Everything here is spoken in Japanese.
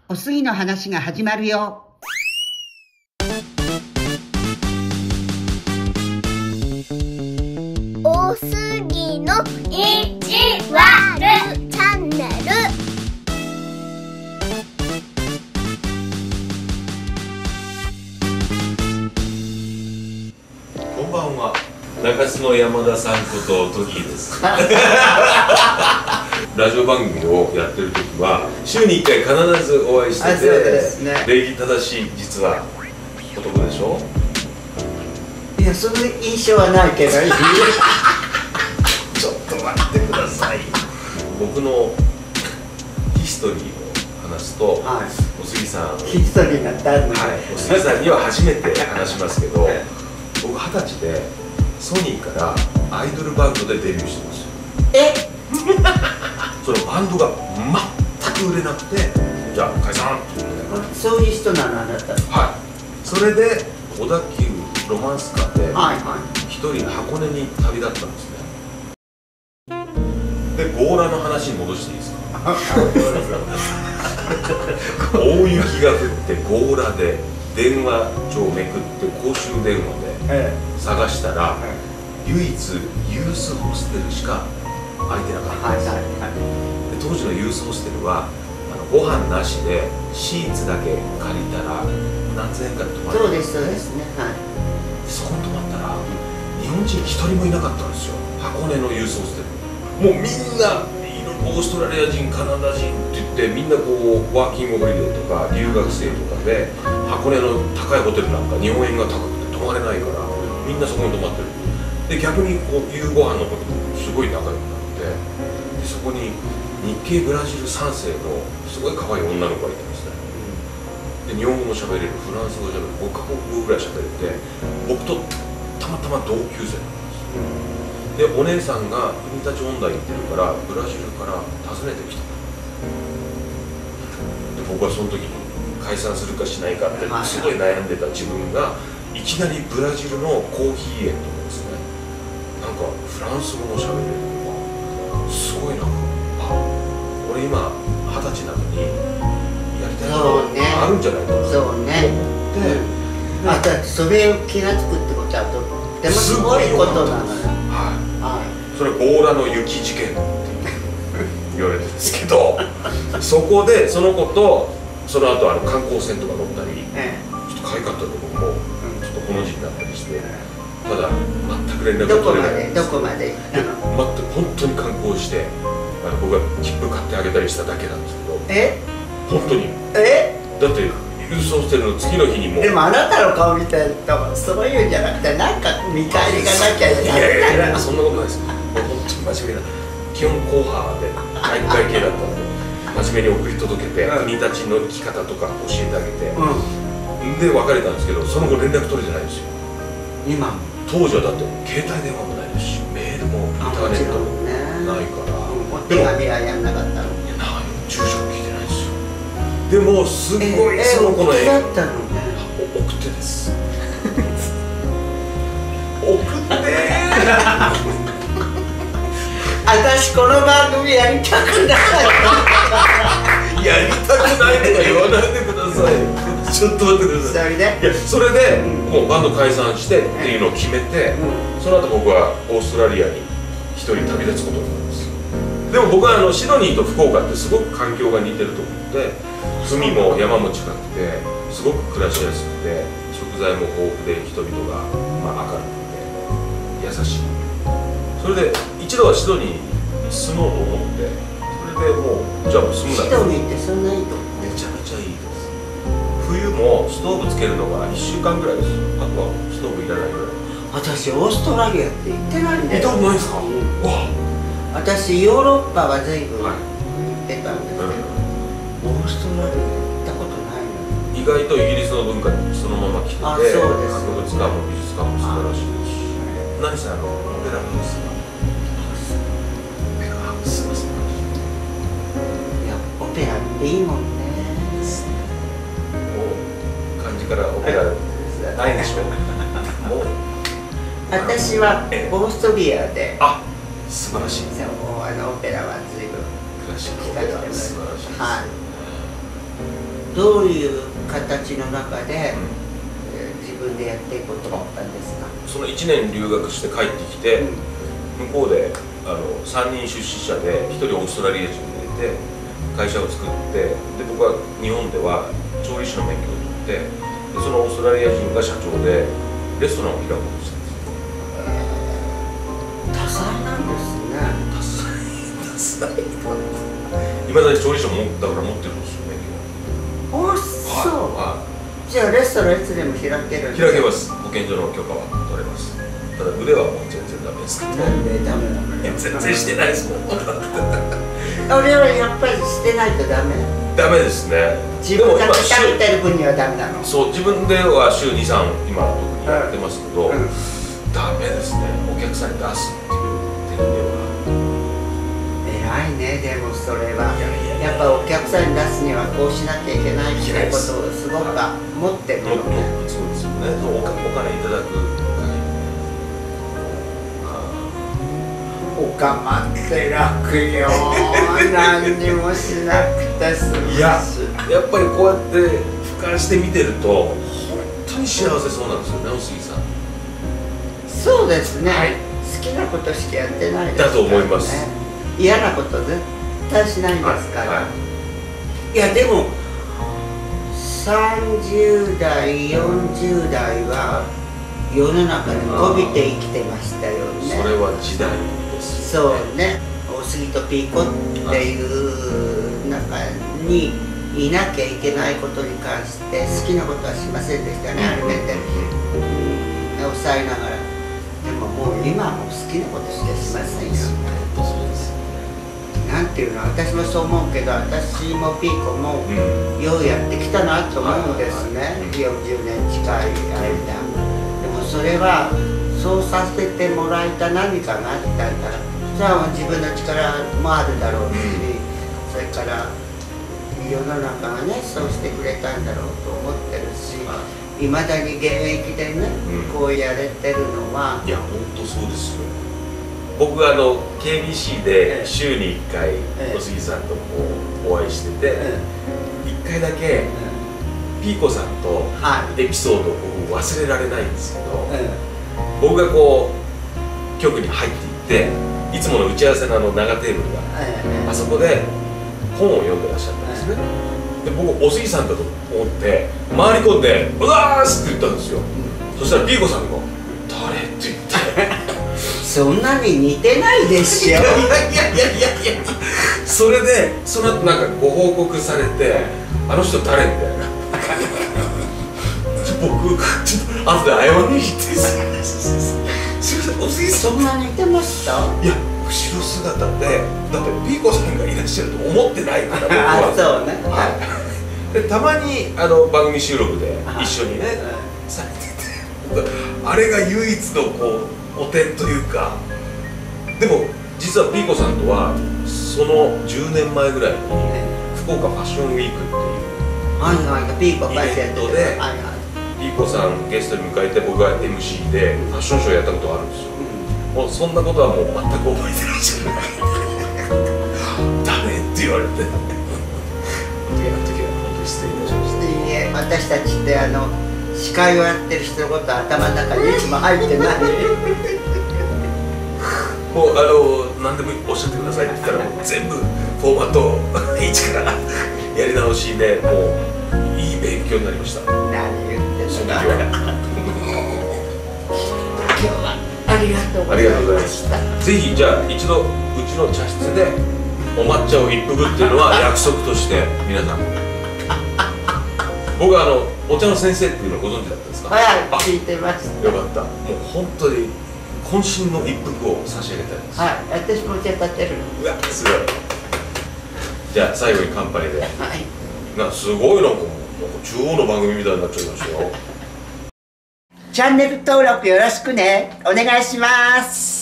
おすぎの話が始まるよ。 おすぎのいちわるチャンネル。 こんばんは。中洲の山田さんことトキーです。ラジオ番組をやってる時は週に1回必ずお会いしてて、礼儀正しい実は男でしょ。 いや、その印象はないけどちょっと待ってください。僕のヒストリーを話すと、 はい、 おすぎさん、 ヒストリーが誰の、 はい、おすぎさんには初めて話しますけど僕20歳でソニーからアイドルバンドでデビューしてますよ。そのバンドが全く売れなくて、じゃあ解散って言って、 そういう人なのあなた。 はい、それで小田急ロマンスカーで一人箱根に旅立ったんですね。で、強羅の話に戻していいですか。大雪が降って強羅で電話帳をめくって公衆電話で探したら、唯一ユースホステルしか空いてなかったんです。で、当時のユースホステルはご飯なしでシーツだけ借りたら何千円かで泊まれる。 そうですそうですね。はい。 そこに泊まったら日本人一人もいなかったんですよ、箱根のユースホステル。もうみんないろいろオーストラリア人、カナダ人って言って、みんなこうワーキングホリデーとか留学生とかで箱根の高いホテルなんか日本円が高くて泊まれないからみんなそこに泊まってる。で、逆にこう夕ご飯のことすごい仲良くなって、でそこに日系ブラジル3世のすごい可愛い女の子がいたんですね。で、日本語も喋れる、フランス語も喋れる、5カ国語ぐらい喋れて、僕とたまたま同級生なんです。で、お姉さんが国立音大行ってるからブラジルから訪ねてきた。で、僕はその時に解散するかしないかってすごい悩んでた自分がいきなりブラジルのコーヒー園とかですね、なんかフランス語も喋れるのがすごい、なんか俺今20歳なのにやりたいことがあるんじゃないかなと思って、 だってそれを気が付くってことはとってもすごいことなのよ。はい。 それ強羅の雪事件って言われてるんですけど、そこでその子とその後観光船とか乗ったり、ちょっと可愛かったんで僕もちょっとこの字になったりして、ただ全く連絡が取れない。 どこまで行ったの？ 本当に観光して、僕が切符買ってあげたりしただけなんですけど、本当に。だってユースホステルの次の日にも。 でもあなたの顔見てるとそういうんじゃなくて、なんか見返りがなきゃいけない。 いやそんなことないです。もう本当に真面目な、基本硬派で体育会系だったので真面目に送り届けて、国立の生き方とか教えてあげて、で別れたんですけど、その後連絡取れてないんですよ。 今当時はだって携帯電話もないですし、メールもインターネットもないから。 お手紙はやんなかったの？ いや、住所聞いてないですよ。でもすごいその子の絵だったのね。 送ってです。送って私この番組やりたくない。 やりたくないとか言わないでください。ちょっと待ってください。それでもうバンド解散してっていうのを決めて、その後僕はオーストラリアに一人旅立つことになるんです。でも僕はシドニーと福岡ってすごく環境が似てると思って、海も山も近くてすごく暮らしやすくて、食材も豊富で人々が明るくて優しい。それで一度はシドニーに住もうと思って、それでもうじゃあ住むなら。 シドニーってそんないいとこ？ めちゃめちゃいいです。冬もストーブつけるのが1週間ぐらいです。あとはストーブいらないぐらい。 私オーストラリアって行ってないんだよ。 行ったことないですか？ 私ヨーロッパは随分行ってたんですけど、オーストラリア行ったことないの。 意外とイギリスの文化にそのまま来てて、博物館も美術館も素晴らしいですし、何せオペラハウスがオペラハウスが素晴らしい。 いや、オペラっていいもんね。 もう漢字からオペラないでしょ。もう私はオーストリアで、 素晴らしい。 オペラは随分クラシックオペラ素晴らしいですよね。 どういう形の中で、自分でやっていこうと思ったんですか？ その1年留学して帰ってきて、向こうで3人出資者で1人オーストラリア人がいて会社を作って、で僕は日本では調理師の免許を取って、でそのオーストラリア人が社長でレストランを開こうとしたんですよ。 多彩なんですね。 多彩いまだに調理師もだから持ってるんですよ、免許あ、そう、 は。 じゃあレストランいつでも開けるんですか？ 開けます。保健所の許可は取れます。ただ腕はもう全然ダメですけど。 なんでダメなの？ 全然してないですもん。 俺はやっぱりしてないとダメ。 ダメですね。 自分が食べてる分にはダメなの。 そう、自分では週2、3今特にやってますけど、ダメですね。お客さんに出すっていう点では。 偉いね。でもそれはやっぱお客さんに出すにはこうしなきゃいけないっていうことをすごく持ってるのね。 そうですよね。お金いただく。 おかまって楽よ。何にもしなくて済むし。 やっぱりこうやって俯瞰して見てると本当に幸せそうなんですよね、お杉さん。 そうですね、 はい、 好きなことしかやってないですからね。 だと思います。 嫌なこと絶対しないんですから、 はい、 いやでも30代40代は世の中にこびて生きてましたよね。 それは時代ですよね。そうね、おすぎとピーコっていう中にいなきゃいけないことに関して好きなことはしませんでしたね、あれメンタル抑えながら。でももう今はもう好きなことしかしませんよ。 そうですね。 なんていうの、私もそう思うけど、私もピーコもようやってきたなと思うんですね、40年近い間。でもそれはそうさせてもらえた何かがあったんだら、じゃあ自分の力もあるだろうし、それから世の中がねそうしてくれたんだろうと思ってるし、いまだに現役でね、こうやれてるのは。 いや本当そうですよ。僕KBC で週に1回お杉さんとお会いしてて、1回だけピーコさんとエピソードを僕忘れられないんですけど、僕がこう局に入っていって、いつもの打ち合わせの長テーブルがあそこで本を読んでらっしゃったんですね。で僕お杉さんだと思って回り込んで「うわーす」って言ったんですよ。そしたらピーコさんが「誰?」って言って。 そんなに似てないですよ。いやそれでその後なんかご報告されて「あの人誰?」みたいな。僕ちょっと後で謝りに行って「すみませんお杉さんそんな似てました？ いや後ろ姿でだってピーコさんがいらっしゃると思ってないから僕は。 そうね。 でたまに番組収録で一緒にねされてて、あれが唯一のこうお点というか。でも実はピーコさんとはその10年前ぐらいに福岡ファッションウィークっていうイベントでピーコさんゲストに迎えて僕が MC でファッションショーやったことがあるんですよ。もうそんなことはもう全く覚えてらっしゃらない。誰って言われてあの時は本当に失礼いたしました。 いいえ、私たちって司会をやってる人のことは頭の中にいつも入ってない。 もう何でもおっしゃってくださいって言ったらもう全部フォーマットを一からやり直しでもういい勉強になりました。 何言ってんのか。今日はありがとうございました。 ぜひじゃあ一度うちの茶室でお抹茶を一服っていうのは約束として皆さん。僕お茶の先生っていうのをご存知だったんですか？ はい、聞いてました。 よかった。もう本当に渾身の一服を差し上げたいです。 はい、私もお茶立てる。 うわ、すごい。じゃあ最後に乾杯で。はい。すごいなんか中央の番組みたいになっちゃいましたよ。 チャンネル登録よろしくね。お願いします。